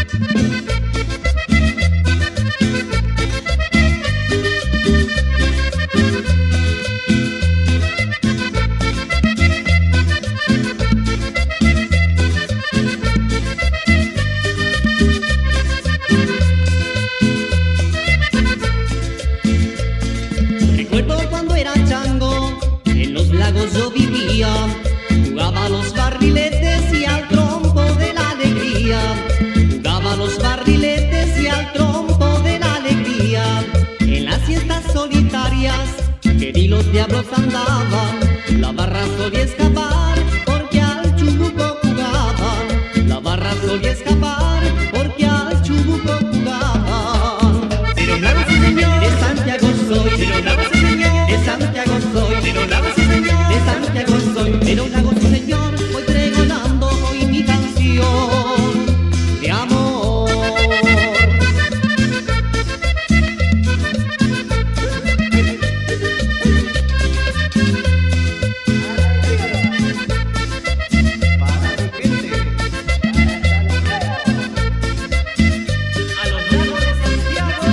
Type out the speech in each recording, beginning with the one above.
Yo vivía, jugaba a los barriletes y al trompo de la alegría. Jugaba a los barriletes y al trompo de la alegría. En las siestas solitarias, que ni los diablos andaban, la barra solía escapar porque al chubuco jugaban. La barra solía escapar porque al chubuco jugaban. Pero nada, sí, señor. De Santiago soy, Pero nada, sí, señor. de Santiago soy, Pero nada, sí, señor. de Santiago soy, pero la gozo, Señor, voy pregonando hoy mi canción de amor. A los lagos de Santiago.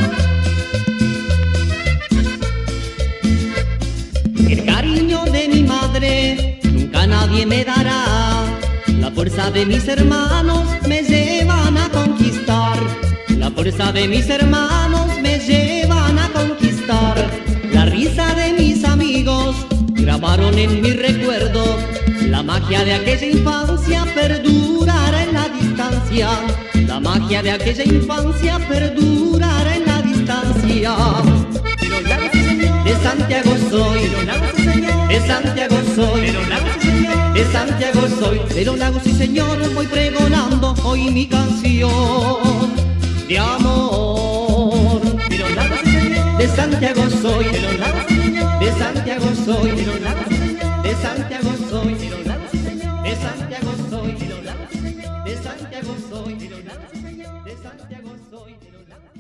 El cariño de mi madre nunca nadie me dará. La fuerza de mis hermanos me llevan a conquistar. La fuerza de mis hermanos me llevan a conquistar. La risa de mis amigos grabaron en mi recuerdo. La magia de aquella infancia perdurará en la distancia. La magia de aquella infancia perdurará en la distancia. Pero nada, sí, señor. De Santiago soy, Pero nada, sí, señor. de Santiago soy, Pero nada, sí, señor. de Santiago soy, de los lagos y señor, voy pregonando hoy mi canción de amor. Pero nada, sí, señor. De Santiago soy, Pero nada, sí, señor. de Santiago soy, Pero nada, sí, señor. de Santiago soy, Pero nada, sí, señor. de Santiago soy, Pero nada, sí, señor. de Santiago soy, Pero nada, sí, señor. de Santiago soy.